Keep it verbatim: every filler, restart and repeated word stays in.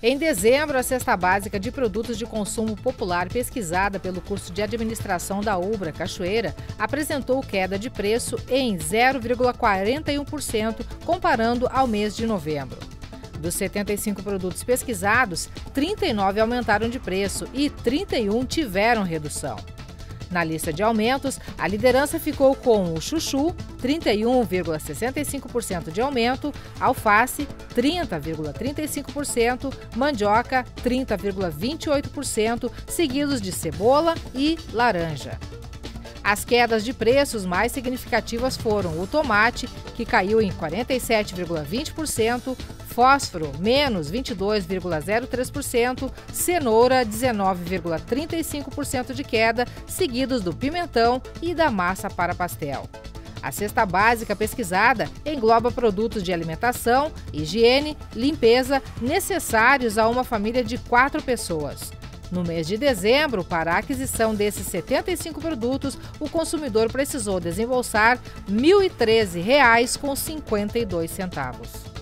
Em dezembro, a cesta básica de produtos de consumo popular pesquisada pelo curso de administração da Ubra Cachoeira apresentou queda de preço em zero vírgula quarenta e um por cento comparando ao mês de novembro. Dos setenta e cinco produtos pesquisados, trinta e nove aumentaram de preço e trinta e um tiveram redução. Na lista de aumentos, a liderança ficou com o chuchu, trinta e um vírgula sessenta e cinco por cento de aumento, alface, trinta vírgula trinta e cinco por cento, mandioca, trinta vírgula vinte e oito por cento, seguidos de cebola e laranja. As quedas de preços mais significativas foram o tomate, que caiu em quarenta e sete vírgula vinte por cento, fósforo, menos vinte e dois vírgula zero três por cento, cenoura, dezenove vírgula trinta e cinco por cento de queda, seguidos do pimentão e da massa para pastel. A cesta básica pesquisada engloba produtos de alimentação, higiene, limpeza necessários a uma família de quatro pessoas. No mês de dezembro, para a aquisição desses setenta e cinco produtos, o consumidor precisou desembolsar mil e treze reais com cinquenta e dois centavos.